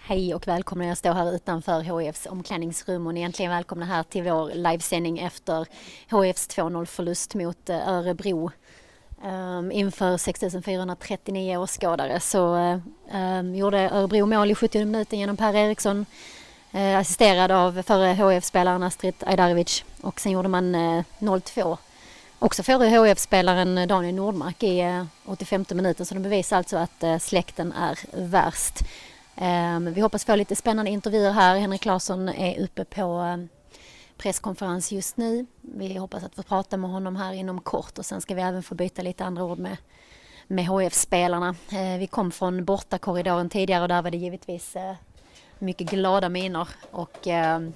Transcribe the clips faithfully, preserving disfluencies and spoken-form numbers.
Hej och välkomna, jag står här utanför H I F:s omklädningsrum och ni är äntligen välkomna här till vår livesändning efter H I F:s två noll förlust mot Örebro. Um, inför sex tusen fyrahundratrettionio åskådare så um, gjorde Örebro mål i sjuttionde minuten genom Per Eriksson, uh, assisterad av förre H I F-spelaren Astrid Ajdarevic, och sen gjorde man uh, noll två. Också förre H I F-spelaren Daniel Nordmark i uh, åttiofemte minuten, så de bevisar alltså att uh, släkten är värst. Um, vi hoppas få lite spännande intervjuer här. Henrik Larsson är uppe på uh, presskonferens just nu. Vi hoppas att få prata med honom här inom kort, och sen ska vi även få byta lite andra ord med, med H I F-spelarna. Uh, vi kom från bortakorridoren tidigare och där var det givetvis uh, mycket glada miner och uh,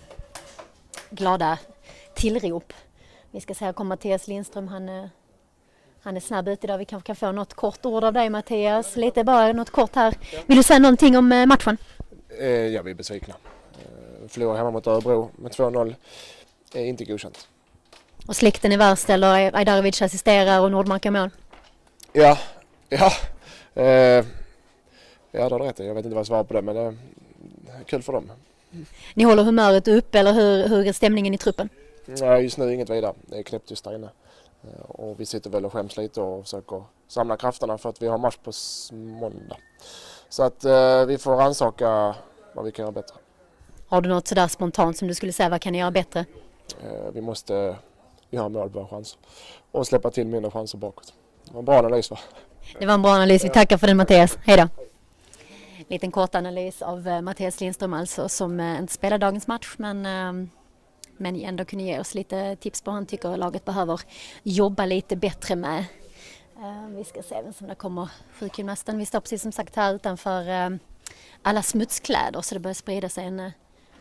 glada tillrop. Vi ska se, här kommer Mattias Lindström, han uh, Han är snabb ut idag. Vi kanske kan få något kort ord av dig, Mattias. Lite bara något kort här. Vill du säga någonting om matchen? Eh, ja, vi är besvikna. Eh, förlorar hemma mot Örebro med två noll är inte godkänt. Och släkten är värst, eller Ajdarevic assisterar och Nordmark är mål? Ja, ja. Eh, ja, det har rätt. Jag vet inte vad jag svarar på det, men det är kul för dem. Ni håller humöret upp, eller hur, hur är stämningen i truppen? Nej, just nu inget vidare. Det är knäpptyst där inne. Och vi sitter väl och skäms lite och försöker samla krafterna för att vi har match på måndag. Så att eh, vi får ansaka vad vi kan göra bättre. Har du något sådär spontant som du skulle säga, vad kan ni göra bättre? Eh, vi måste göra mål på våra chanser och släppa till mindre chanser bakåt. Det var en bra analys, va? Det var en bra analys. Vi tackar för den, Mattias. Hej då. Liten kort analys av uh, Mattias Lindström alltså, som uh, inte spelar dagens match, men... Uh, Men ändå kunde ge oss lite tips på vad han tycker laget behöver jobba lite bättre med. Uh, vi ska se vem som där kommer, sjukgymnasten. Vi står precis som sagt här utanför uh, alla smutskläder, så det börjar sprida sig en uh,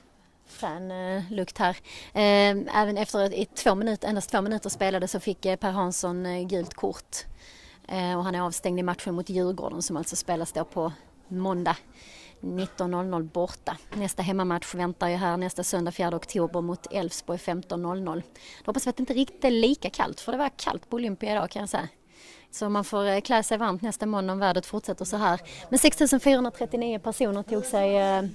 frän uh, lukt här. Uh, även efter att i två minuter, endast två minuter spelade så fick uh, Per Hansson uh, gult kort. Uh, och han är avstängd i matchen mot Djurgården som alltså spelas då på måndag. nitton noll noll borta. Nästa hemmamatch väntar ju här nästa söndag fjärde oktober mot Elfsborg femton noll noll. Då hoppas vi att det inte riktigt är lika kallt, för det var kallt på Olympia idag, kan jag säga. Så man får klä sig varmt nästa måndag om vädret fortsätter så här. Men sex tusen fyrahundratrettionio personer tog sig,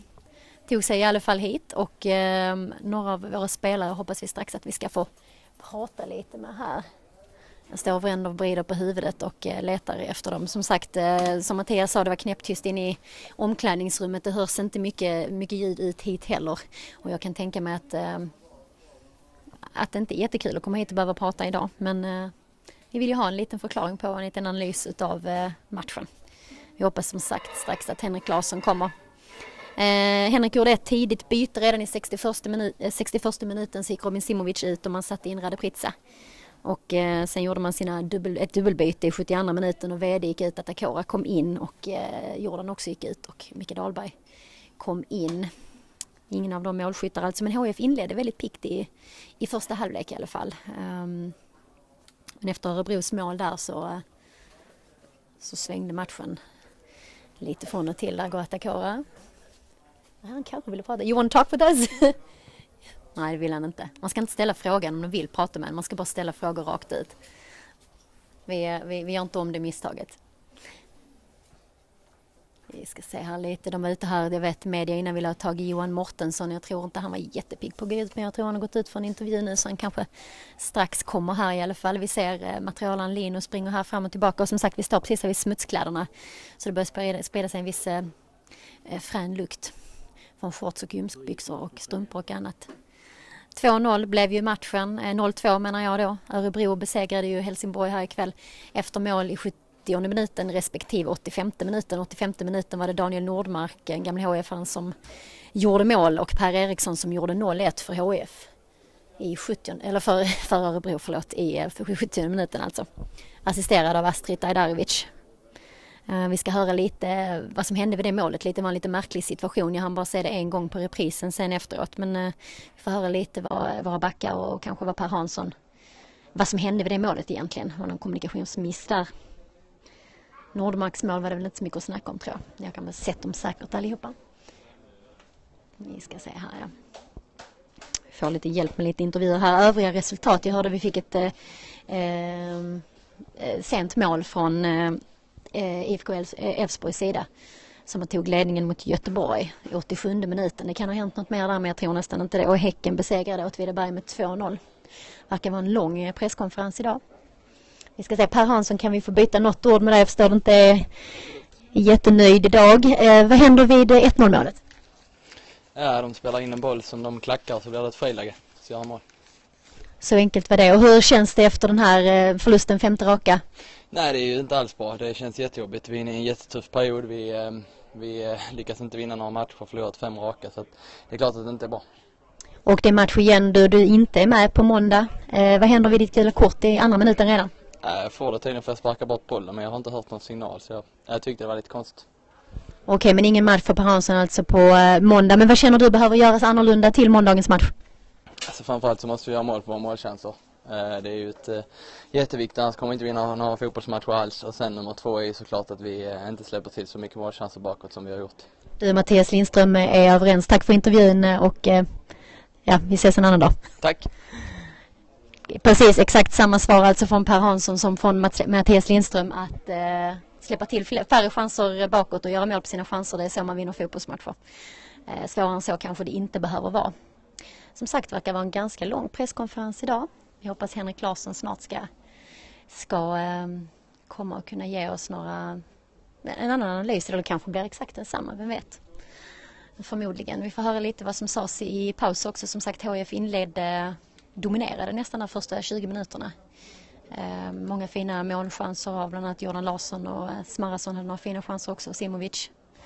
tog sig i alla fall hit, och eh, några av våra spelare hoppas vi strax att vi ska få prata lite med här. Jag står och vänder och vrider på huvudet och eh, letar efter dem. Som sagt, eh, som Mattias sa, det var knäpptyst in i omklädningsrummet. Det hörs inte mycket, mycket ljud ut hit heller. Och jag kan tänka mig att, eh, att det inte är jättekul att komma hit och behöva prata idag. Men eh, vi vill ju ha en liten förklaring på, en liten analys av eh, matchen. Vi hoppas som sagt strax att Henrik Larsson kommer. Eh, Henrik gjorde ett tidigt byte redan i sextioförsta, minu- eh, sextioförsta minuten, så gick Robin Simovic ut och man satte in Radeprica. Och eh, sen gjorde man sina dubbel, ett dubbelbyte i sjuttioandra minuten och V D gick ut, att Atakora kom in och eh, Jordan också gick ut och Micke Dahlberg kom in. Ingen av de målskyttar alltså, men H I F inledde väldigt pikt i, i första halvlek i alla fall. Um, men efter Örebros mål där så, så svängde matchen lite från och till. Där går Atakora. Han kanske ville prata. You want to talk with us? Nej, det vill han inte. Man ska inte ställa frågan om man vill prata med en. Man ska bara ställa frågor rakt ut. Vi, vi, vi gör inte om det misstaget. Vi ska se här lite. De var ute här, jag vet, media innan ville ha tagit Johan Mortensson. Jag tror inte han var jättepigg på att gå ut, men jag tror han har gått ut för en intervju nu, så han kanske strax kommer här i alla fall. Vi ser eh, materialen Linus springer här fram och tillbaka, och som sagt, vi står precis här vid smutskläderna. Så det börjar sprida, sprida sig en viss eh, frän lukt från shorts och gymbyxor och strumpor och annat. två noll blev ju matchen, noll två menar jag då. Örebro besegrade ju Helsingborg här ikväll efter mål i sjuttionde minuten respektive åttiofemte minuten. åttiofemte minuten var det Daniel Nordmark, en gammal H I F-aren, som gjorde mål, och Per Eriksson som gjorde noll ett för H I F i sjuttionde, eller för, för Örebro, förlåt, i sjuttionde minuten alltså. Assisterad av Astrid Ajdarevic. Uh, vi ska höra lite vad som hände vid det målet. Lite var en lite märklig situation. Jag hann bara se det en gång på reprisen sen efteråt. Men uh, vi får höra lite vad våra backar och kanske vad Per Hansson, vad som hände vid det målet egentligen. Det var någon kommunikationsmiss där. Nordmarks mål var det väl inte så mycket att snacka om, tror jag. Jag kan väl sett dem säkert allihopa. Vi ska se här, ja. Vi får lite hjälp med lite intervjuer här. Övriga resultat. Jag hörde vi fick ett eh, eh, sent mål från eh, I F K Elfsborgs sida. som tog ledningen mot Göteborg i åttiosjunde minuten. Det kan ha hänt något mer där, men jag tror nästan inte det. Och Häcken besegrade Åtvidaberg med två noll. Verkar vara en lång presskonferens idag. Vi ska se, Per Hansson, kan vi få byta något ord med dig? Jag förstår du inte är jättenöjd idag. Eh, vad händer vid ett noll-målet? Ja, de spelar in en boll som de klackar så blir det ett friläge. Så gör mål. Så enkelt var det. Och hur känns det efter den här förlusten, femte raka? Nej, det är ju inte alls bra. Det känns jättejobbigt. Vi är inne i en jättetuff period. Vi, vi lyckas inte vinna några matcher och förlorat fem raka. Så att det är klart att det inte är bra. Och det är match igen då du inte är med på måndag. Eh, vad händer vid ditt gula kort i andra minuten redan? Jag får det tydligen för att sparka bort bollen, men jag har inte hört någon signal. Så jag, jag tyckte det var lite konstigt. Okej, okay, men ingen match för Per Hansson alltså på eh, måndag. Men vad känner du behöver göras annorlunda till måndagens match? Alltså framförallt så måste vi göra mål på våra målchanser. Det är ju ett äh, jätteviktigt, annars kommer vi inte vinna några fotbollsmatcher alls. Och sen nummer två är ju såklart att vi äh, inte släpper till så mycket målchanser bakåt som vi har gjort. Du, Mattias Lindström, är överens. Tack för intervjun och äh, ja, vi ses en annan dag. Tack. Precis, exakt samma svar alltså från Per Hansson som från Matt- Mattias Lindström, att äh, släppa till färre chanser bakåt och göra mål på sina chanser. Det är så man vinner fotbollsmatcher. Äh, svårare än så kanske det inte behöver vara. Som sagt, verkar vara en ganska lång presskonferens idag. Jag hoppas Henrik Larsson snart ska, ska eh, komma och kunna ge oss några, en annan analys. Eller det kanske blir exakt detsamma, vem vet. Förmodligen. Vi får höra lite vad som sades i paus också. Som sagt, H I F inledde, dominerade nästan de första tjugo minuterna. Eh, många fina målchanser av bland annat Jordan Larsson, och eh, Smarason hade några fina chanser också. Simovic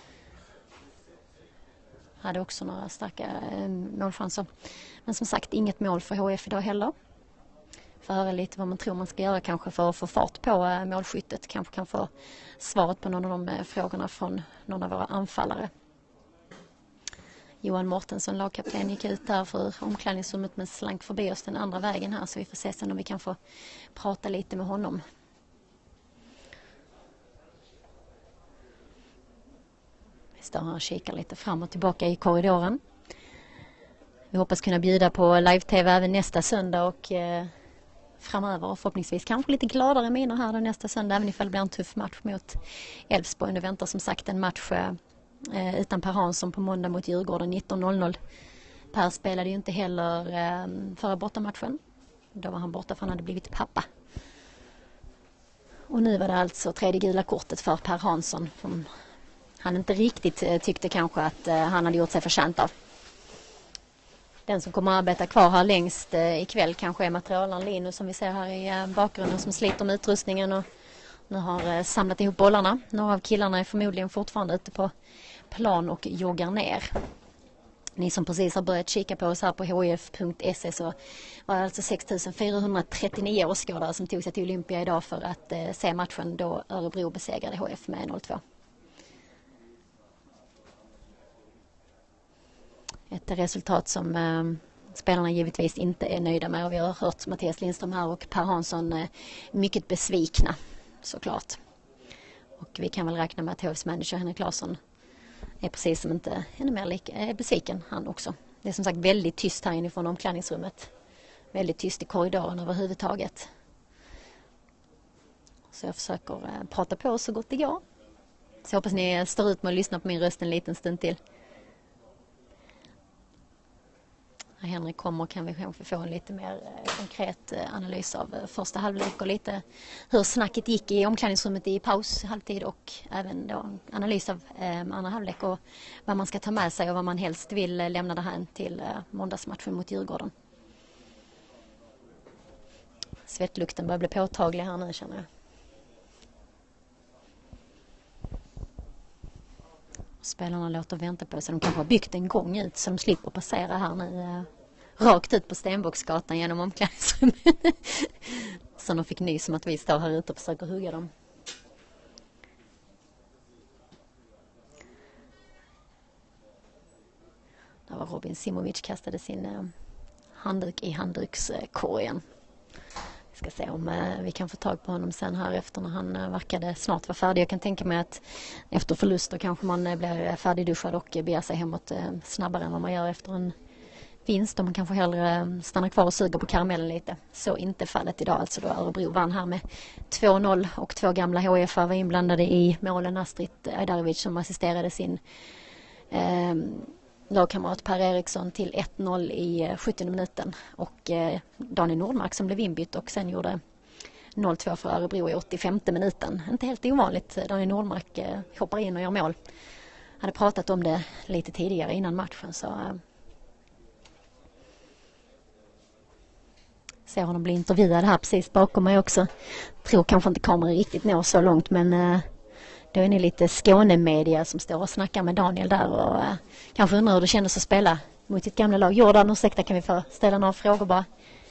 hade också några starka eh, målchanser. Men som sagt, inget mål för H I F idag heller. För att höra lite vad man tror man ska göra kanske för att få fart på eh, målskyttet. Kanske kan få svaret på någon av de eh, frågorna från någon av våra anfallare. Johan Mårtensson, lagkapten, gick ut där för omklädningsrummet men slank förbi oss den andra vägen här. Så vi får se sen om vi kan få prata lite med honom. Står här och kikar lite fram och tillbaka i korridoren. Vi hoppas kunna bjuda på live-tv även nästa söndag och eh, framöver, och förhoppningsvis kanske lite gladare miner här då nästa söndag, även ifall det blir en tuff match mot Elfsborg. Det väntar som sagt en match eh, utan Per Hansson på måndag mot Djurgården nitton noll noll. Per spelade ju inte heller eh, förra bortamatchen. Då var han borta för han hade blivit pappa. Och nu var det alltså tredje gula kortet för Per Hansson, som han inte riktigt tyckte kanske att han hade gjort sig förtjänt av. Den som kommer att arbeta kvar här längst ikväll kanske är materialaren Linus, som vi ser här i bakgrunden, som sliter med utrustningen och nu har samlat ihop bollarna. Några av killarna är förmodligen fortfarande ute på plan och joggar ner. Ni som precis har börjat kika på oss här på h i f punkt se, så var det alltså sex tusen fyrahundratrettionio åskådare som tog sig till Olympia idag för att se matchen då Örebro besegrade H F med noll två. Ett resultat som eh, spelarna givetvis inte är nöjda med, och vi har hört Mattias Lindström här och Per Hansson eh, mycket besvikna såklart. Och vi kan väl räkna med att H F:s manager Henrik Larsson är precis som inte ännu mer lika, är besviken han också. Det är som sagt väldigt tyst här inifrån omklädningsrummet. Väldigt tyst i korridoren överhuvudtaget. Så jag försöker eh, prata på så gott det går. Så jag hoppas ni står ut med att lyssna på min röst en liten stund till. När Henrik kommer kan vi kanske få en lite mer eh, konkret eh, analys av eh, första halvlek och lite hur snacket gick i omklädningsrummet i paus, halvtid, och även då en analys av eh, andra halvlek och vad man ska ta med sig och vad man helst vill eh, lämna det här till eh, måndagsmatchen mot Djurgården. Svettlukten börjar bli påtaglig här nu, känner jag. Spelarna låter vänta på sig. De kanske har byggt en gång ut så de slipper passera här nu eh, rakt ut på Stenbocksgatan genom omklädningsrummet. Så de fick nys som att vi står här ute och försöker hugga dem. Där var Robin Simovic, kastade sin eh, handduk i handdukskorgen. Vi ska se om eh, vi kan få tag på honom sen här efter när han eh, verkade snart vara färdig. Jag kan tänka mig att efter förluster kanske man eh, blir färdigduschad och eh, beger sig hemåt eh, snabbare än vad man gör efter en vinst. De kanske hellre stannar kvar och suger på karamellen lite. Så inte fallet idag, alltså då Örebro vann här med två noll och två gamla H F var inblandade i målen. Astrid Ajdarevic som assisterade sin eh, lagkamrat Per Eriksson till ett noll i sjuttionde minuten och eh, Daniel Nordmark som blev inbytt och sen gjorde noll två för Örebro i åttiofemte minuten. Inte helt ovanligt. Daniel Nordmark eh, hoppar in och gör mål. Hade pratat om det lite tidigare innan matchen, så eh, ser honom bli intervjuad här precis bakom mig också. Tror kanske inte kameran riktigt når så långt, men eh, då är ni lite Skånemedia som står och snackar med Daniel där och eh, kanske undrar hur det kändes att spela mot sitt gamla lag. Jordan, ursäkta, kan vi få ställa några frågor bara?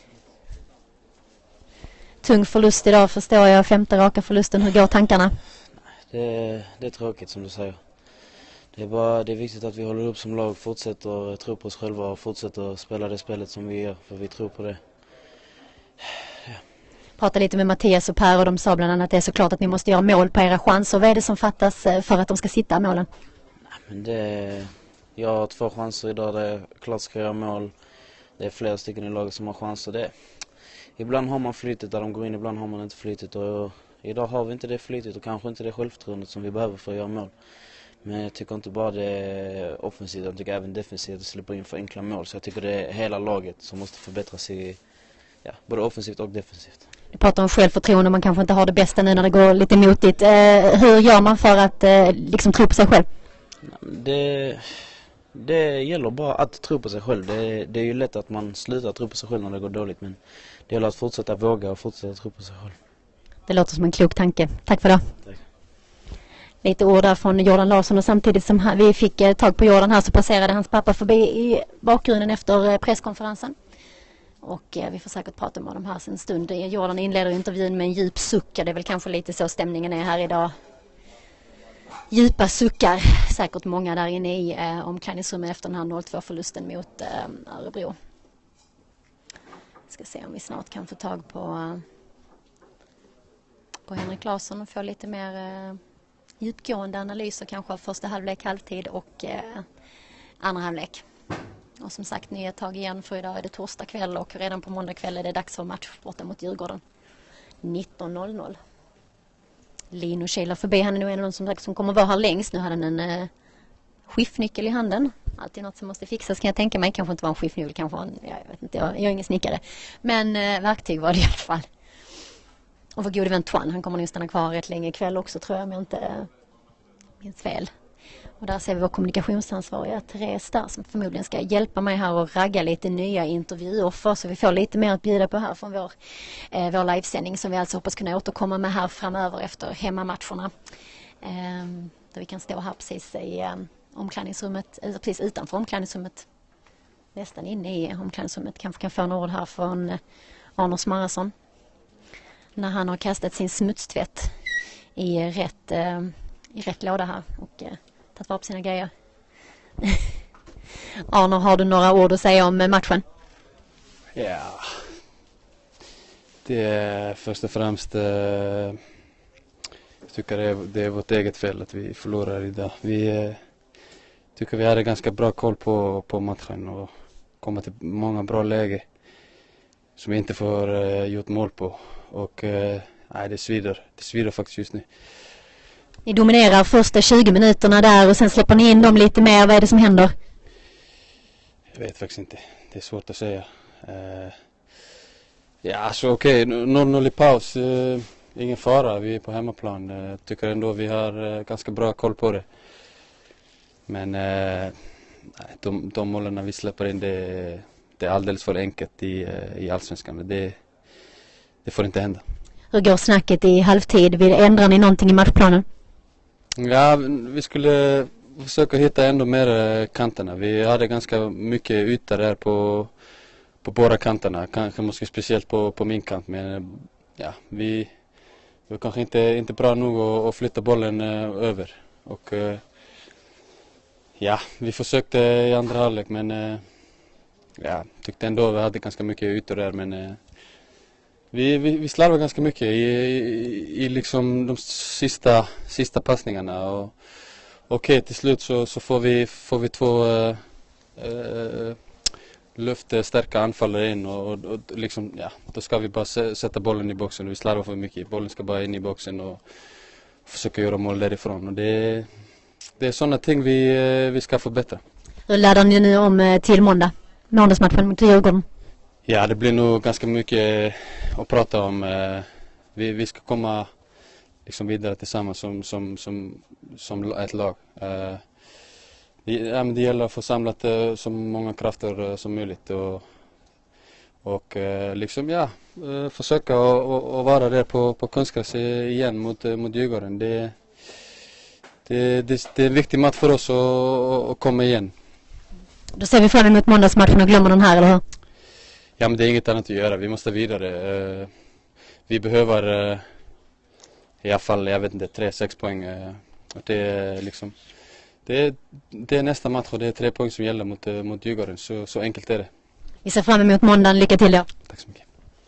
Tung förlust idag förstår jag, femte raka förlusten. Hur går tankarna? Det, det är tråkigt som du säger. Det är, bara, det är viktigt att vi håller upp som lag, fortsätter tro på oss själva och fortsätter spela det spelet som vi gör, för vi tror på det. Ja. Prata lite med Mattias och Per och de sa bland annat att det är såklart att ni måste göra mål på era chanser. Vad är det som fattas för att de ska sitta i målen? Nej, men det, jag har två chanser idag där jag klart ska göra mål. Det är flera stycken i laget som har chanser. Det, ibland har man flytet där de går in, ibland har man inte flytet. Och idag har vi inte det flytet och kanske inte det självförtroendet som vi behöver för att göra mål. Men jag tycker inte bara det är offensivt, jag tycker även defensivt att släppa in för enkla mål. Så jag tycker det är hela laget som måste förbättras i, ja, både offensivt och defensivt. Du pratar om självförtroende, man kanske inte har det bästa nu när det går lite motigt. Eh, hur gör man för att eh, liksom tro på sig själv? Det, det gäller bara att tro på sig själv. Det, det är ju lätt att man slutar tro på sig själv när det går dåligt, men det gäller att fortsätta våga och fortsätta tro på sig själv. Det låter som en klok tanke. Tack för det. Tack. Lite ord där från Jordan Larsson, och samtidigt som vi fick tag på Jordan här så passerade hans pappa förbi i bakgrunden efter presskonferensen. Och vi får säkert prata med dem här en stund. Jordan inleder intervjun med en djup suck. Det är väl kanske lite så stämningen är här idag. Djupa suckar. Säkert många där inne i eh, omklädningsrummet efter den här noll två förlusten mot eh, Örebro. Ska se om vi snart kan få tag på, eh, på Henrik Larsson och få lite mer eh, djupgående analyser kanske av första halvlek, halvtid och eh, andra halvlek. Och som sagt, nya tag igen, för idag är det torsdag kväll och redan på måndag kväll är det dags för match borta mot Djurgården. nitton noll noll. Lino kilar förbi, han är nog en av de som, som kommer vara här längst. Nu hade han en eh, skiftnyckel i handen. Alltid något som måste fixas, kan jag tänka mig. Kanske inte var en skiftnyckel, kanske en, jag vet inte, jag, jag är ingen snickare. Men eh, verktyg var det i alla fall. Och vår gode vän Twan, han kommer nog stanna kvar rätt länge ikväll också, tror jag, om jag inte eh, minns fel. Och där ser vi vår kommunikationsansvariga Therese där, som förmodligen ska hjälpa mig här och ragga lite nya intervjuoffer, så vi får lite mer att bjuda på här från vår, eh, vår livesändning som vi alltså hoppas kunna återkomma med här framöver efter hemmamatcherna. Eh, där vi kan stå här precis i eh, omklädningsrummet, eller precis utanför omklädningsrummet, nästan inne i omklädningsrummet. Kanske kan få några ord här från eh, Arnor Smarrason när han har kastat sin smutstvätt i rätt, eh, i rätt låda här och eh, tagit vara på sina grejer. Arnor, har du några ord att säga om matchen? Ja, det är först och främst, eh, jag tycker det är, det är vårt eget fel att vi förlorar idag. Vi eh, tycker vi hade ganska bra koll på, på matchen och kommer till många bra läge som vi inte får eh, gjort mål på. Och eh, nej, det svider, det svider faktiskt just nu. Ni dominerar första tjugo minuterna där och sen släpper ni in dem lite mer. Vad är det som händer? Jag vet faktiskt inte. Det är svårt att säga. Uh, ja, alltså okej. Okay. noll noll i paus. Uh, ingen fara. Vi är på hemmaplan. Jag uh, tycker ändå vi har uh, ganska bra koll på det. Men uh, de, de målen vi släpper in, det, det är alldeles för enkelt i, uh, i Allsvenskan. Det, det får inte hända. Hur går snacket i halvtid? Ändrar ni någonting i matchplanen? Ja, vi skulle försöka hitta ändå mer kanterna. Vi hade ganska mycket yta där på, på båda kanterna. Kanske måske speciellt på, på min kant. Men ja, vi, vi var kanske inte, inte bra nog att, att flytta bollen uh, över. Och uh, ja, vi försökte i andra halvlek, men uh, ja, tyckte ändå vi hade ganska mycket ytor där. Men uh, Vi, vi, vi slarvar ganska mycket i, i, i liksom de sista, sista passningarna. Och, okej, till slut så, så får, vi, får vi två äh, äh, lyfter starka anfallare in och, och, och liksom, ja, då ska vi bara sätta bollen i boxen. Vi slarvar för mycket. Bollen ska bara in i boxen och försöka göra mål därifrån. Och det, det är sådana ting vi, vi ska förbättra. Hur laddar ni nu om till måndag? Måndagsmatchen mot Djurgården. Ja, det blir nog ganska mycket att prata om. Vi, vi ska komma liksom vidare tillsammans som, som, som, som ett lag. Det, ja, men det gäller att få samlat så många krafter som möjligt och, och liksom, ja, försöka att vara där på, på konstgräs igen mot, mot Djurgården. Det, det, det, det är en viktig match för oss att, att komma igen. Då ser vi fram emot måndagsmatchen och glömmer den här, eller hur? Ja, men det är inget annat att göra. Vi måste vidare. Vi behöver i alla fall, jag vet inte, tre, sex poäng. Det är liksom, det är, det är nästa match och det är tre poäng som gäller mot, mot Djurgården. Så, så enkelt är det. Vi ser fram emot måndagen. Lycka till då. Tack så mycket.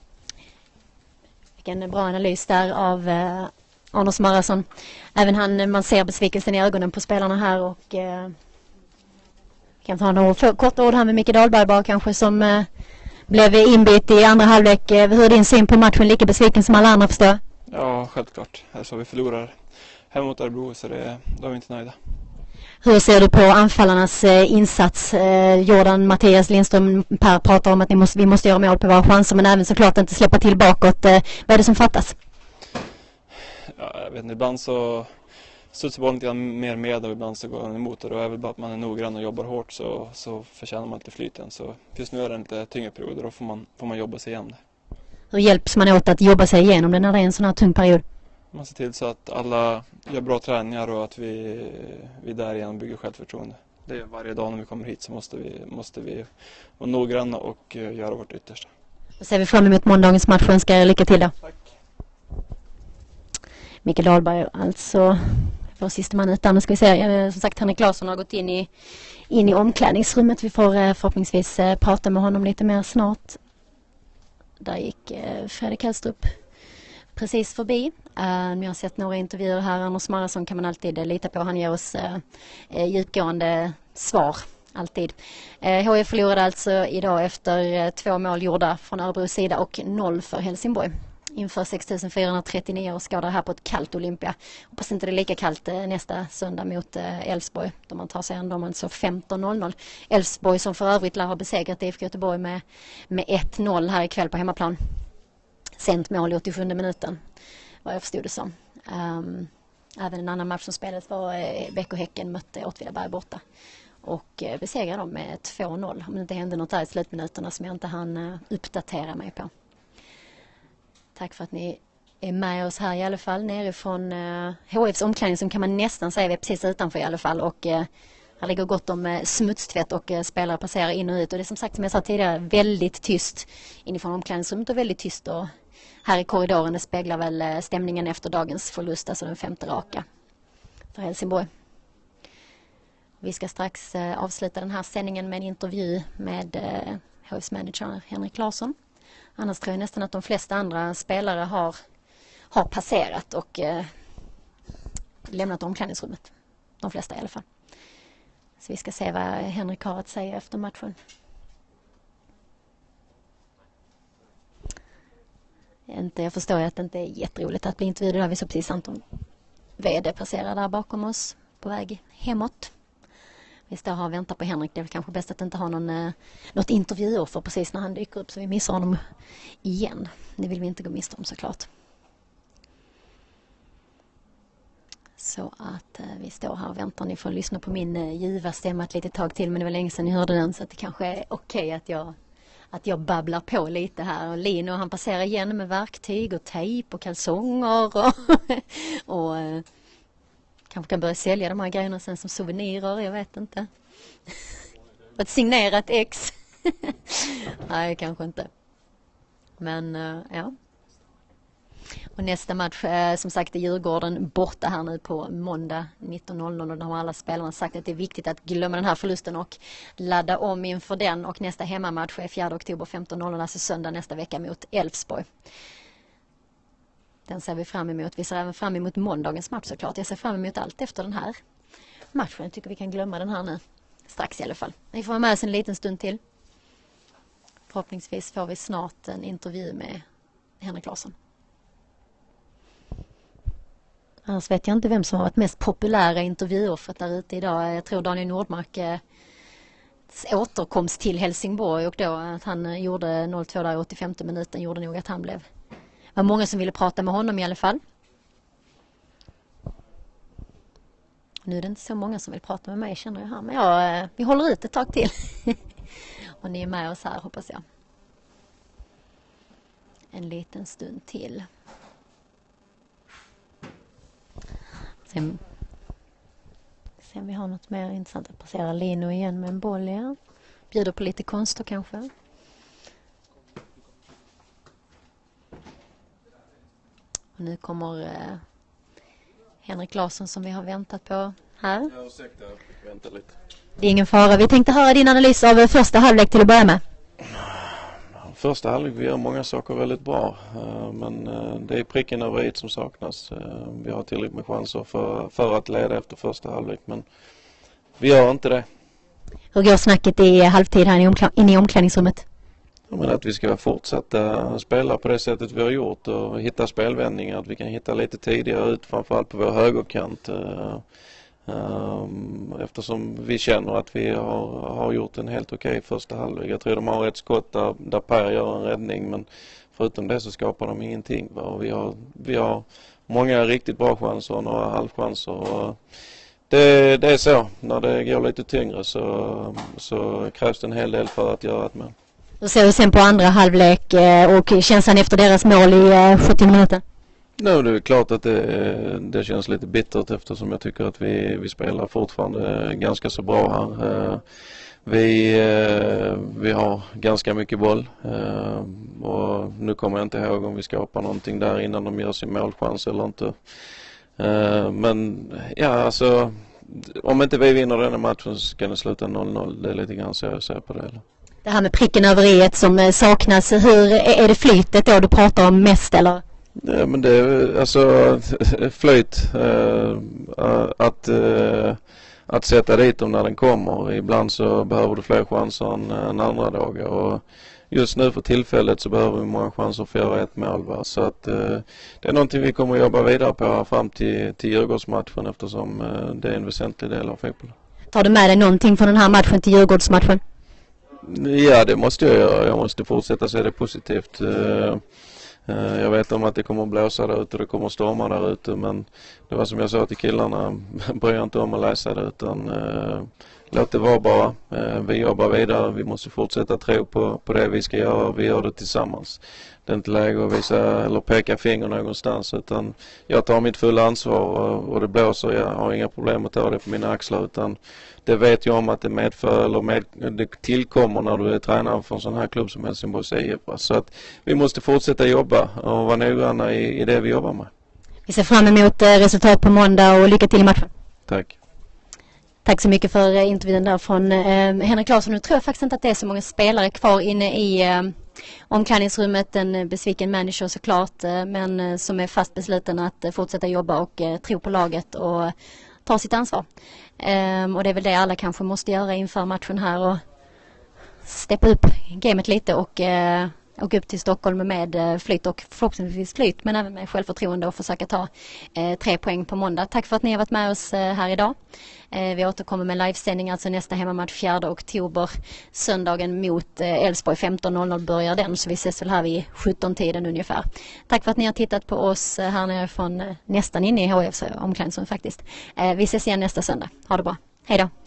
Vilken bra analys där av eh, Arnos Marason. Även han, man ser besvikelsen i ögonen på spelarna här och eh, kan ta några korta ord här med Micke Dahlberg bara kanske som eh, blev inbytt i andra halvlek. Hur är din syn på matchen? Lika besviken som alla andra, förstår? Ja, självklart. Alltså, vi förlorar hem mot Örebro, så det, då är vi inte nöjda. Hur ser du på anfallarnas eh, insats? Eh, Jordan, Mattias, Lindström, Per pratar om att ni måste, vi måste göra mål på våra chanser, men även såklart inte släppa till bakåt. Eh, vad är det som fattas? Ja, jag vet inte, ibland så studsar bollen lite mer med och ibland så går den emot, och då är väl bara att man är noggrann och jobbar hårt, så, så förtjänar man lite flyten. Så just nu är det en lite tyngre period och då får man, får man jobba sig igenom det. Hur hjälps man åt att jobba sig igenom det när det är en sån här tung period? Man ser till så att alla gör bra träningar och att vi, vi därigenom bygger självförtroende. Det är varje dag när vi kommer hit så måste vi, måste vi vara noggranna och göra vårt yttersta. Då ser vi fram emot måndagens match och önskar er lycka till då. Tack. Micke Dahlberg, alltså vår sista man utan. Nu ska vi se, som sagt, Henrik Larsson har gått in i, in i omklädningsrummet. Vi får förhoppningsvis prata med honom lite mer snart. Där gick Fredrik Hellstrup precis förbi. Uh, jag har sett några intervjuer här. Arnos Marason kan man alltid lita på. Han ger oss uh, djupgående svar. Alltid. Uh, H F förlorade alltså idag efter uh, två mål gjorda från Örebros sida och noll för Helsingborg. Inför sex tusen fyrahundratrettionio åskådare här på ett kallt Olympia. Hoppas inte det är lika kallt uh, nästa söndag mot Elfsborg. Uh, då man tar sig ändå alltså femton noll noll. Elfsborg som för övrigt lär ha besegrat I F K Göteborg med, med ett noll här ikväll på hemmaplan. Sent mål i åttiosjunde minuten, vad jag förstod det som. Um, även en annan match som spelades var uh, Bäck och Häcken mötte Åtvidaberg borta. Och uh, besegrade dem med två noll. Om det inte hände något där i slutminuterna som jag inte hann uh, uppdatera mig på. Tack för att ni är med oss här i alla fall. Nerifrån uh, H Fs omklädning som kan man nästan säga vi är precis utanför i alla fall. Och uh, här ligger gott om uh, smutstvätt och uh, spelare passerar in och ut. Och det är som sagt, som jag sa tidigare, väldigt tyst inifrån omklädningsrummet och väldigt tyst och här i korridoren. Det speglar väl stämningen efter dagens förlust, alltså den femte raka för Helsingborg. Vi ska strax eh, avsluta den här sändningen med en intervju med eh, H Fs manager Henrik Larsson. Annars tror jag nästan att de flesta andra spelare har, har passerat och eh, lämnat omklädningsrummet. De flesta i alla fall. Så vi ska se vad Henrik har att säga efter matchen. Inte, jag förstår att det inte är jätteroligt att bli intervjuad. Vi så precis Anton V D passerar där bakom oss på väg hemåt. Vi står här och väntar på Henrik. Det är kanske bäst att inte ha någon, eh, något intervjuoffer precis när han dyker upp så vi missar honom igen. Det vill vi inte gå miste om såklart. Så att eh, vi står här och väntar. Ni får lyssna på min eh, ljuva stämma ett litet tag till, men det var länge sedan ni hörde den så att det kanske är okej att jag att jag babblar på lite här. Och Lino, han passerar igen med verktyg och tejp och kalsonger och, och eh, kanske kan börja sälja de här grejerna sen som souvenirer, jag vet inte. Ett signerat ex. Nej, kanske inte. Men eh, ja. Och nästa match, eh, som sagt, är Djurgården borta här nu på måndag nitton noll noll. Och då har alla spelarna sagt att det är viktigt att glömma den här förlusten och ladda om inför den. Och nästa hemmamatch är fjärde oktober femton noll noll, alltså söndag nästa vecka mot Elfsborg. Den ser vi fram emot. Vi ser även fram emot måndagens match såklart. Jag ser fram emot allt efter den här matchen. Jag tycker vi kan glömma den här nu. Strax i alla fall. Vi får vara med oss en liten stund till. förhoppningsvis får vi snart en intervju med Henrik Larsson. Annars vet jag inte vem som har varit mest populära intervjuer för att där ute idag. Jag tror Daniel Nordmark eh, återkomst till Helsingborg och då att han gjorde noll två där i åttiofemte minuten gjorde nog att han blev... Det var många som ville prata med honom i alla fall. Nu är det inte så många som vill prata med mig, känner jag här. Men ja, eh, vi håller ut ett tag till. Och ni är med oss här, hoppas jag. En liten stund till. Sen, sen vi har något mer intressant att passera. Lino igen med en boll, ja. Bjuder på lite konst kanske. Och nu kommer eh, Henrik Larsson som vi har väntat på här. Ja, ursäkta, vänta lite. Det är ingen fara. Vi tänkte höra din analys av första halvlek till att börja med. Första halvlek, vi gör många saker väldigt bra. Men det är pricken över i som saknas. Vi har tillräckligt med chanser för, för att leda efter första halvlek. Men vi gör inte det. Hur går snacket i halvtid här inne i omklädningsrummet? Jag menar att vi ska fortsätta spela på det sättet vi har gjort. Och hitta spelvändningar. Att vi kan hitta lite tidigare ut, framförallt på vår högerkant. Eftersom vi känner att vi har, har gjort en helt okej första halvlek. Jag tror de har ett skott där, där Per gör en räddning, men förutom det så skapar de ingenting. Och vi, har, vi har många riktigt bra chanser och några halvchanser. Och det, det är så, när det går lite tyngre så, så krävs det en hel del för att göra ett mål. Då ser vi sen på andra halvlek och känslan efter deras mål i sjuttio minuter. No, det är klart att det, det känns lite bittert eftersom jag tycker att vi, vi spelar fortfarande ganska så bra här. Vi, vi har ganska mycket boll och nu kommer jag inte ihåg om vi skapar någonting där innan de gör sin målchans eller inte. Men ja, alltså om inte vi vinner den här matchen så ska det sluta noll noll. Det är lite grann så jag ser på det. Eller? Det här med pricken över i som saknas, hur är det flytet då du pratar om mest eller? Ja, men det är alltså flyt äh, att, äh, att sätta dit dem när den kommer. Ibland så behöver du fler chanser än, än andra dagar och just nu för tillfället så behöver vi många chanser för att göra ett mål. Va? Så att, äh, det är någonting vi kommer att jobba vidare på fram till, till Djurgårdsmatchen eftersom äh, det är en väsentlig del av fotbollen. Tar du med dig någonting från den här matchen till Djurgårdsmatchen? Ja, det måste jag göra. Jag måste fortsätta se det positivt. Äh, Jag vet om att det kommer att blåsa där ute och det kommer att storma där ute, men det var som jag sa till killarna, börja inte om att läsa det utan eh, låt det vara bara. Eh, vi jobbar vidare, vi måste fortsätta tro på, på det vi ska göra, vi gör det tillsammans. Det är inte läge att visa eller peka finger någonstans utan jag tar mitt fulla ansvar och, och det blåser, jag har inga problem att ta det på mina axlar utan det vet jag om att det medför eller med, det tillkommer när du är tränare för en sån här klubb som Helsingborgs I F. Så att vi måste fortsätta jobba och vara noggranna i, i det vi jobbar med. Vi ser fram emot resultat på måndag och lycka till i matchen. Tack. Tack så mycket för intervjun där från eh, Henrik Larsson. Nu tror jag faktiskt inte att det är så många spelare kvar inne i eh, omklädningsrummet. En besviken manager såklart, eh, men eh, som är fast besluten att eh, fortsätta jobba och eh, tro på laget och ta sitt ansvar. Um, och det är väl det alla kanske måste göra inför matchen här och steppa upp gamet lite och uh, åka upp till Stockholm med uh, flyt och förhoppningsvis flyt men även med självförtroende och försöka ta uh, tre poäng på måndag. Tack för att ni har varit med oss uh, här idag. Uh, vi återkommer med livesändning, alltså nästa hemmamatch fjärde oktober, söndagen mot Elfsborg, uh, femton noll noll börjar den, så vi ses väl här vid sjutton-tiden ungefär. Tack för att ni har tittat på oss uh, här nere från uh, nästan inne i H F:s omklädningsrum faktiskt. Uh, vi ses igen nästa söndag. Ha det bra. Hej då!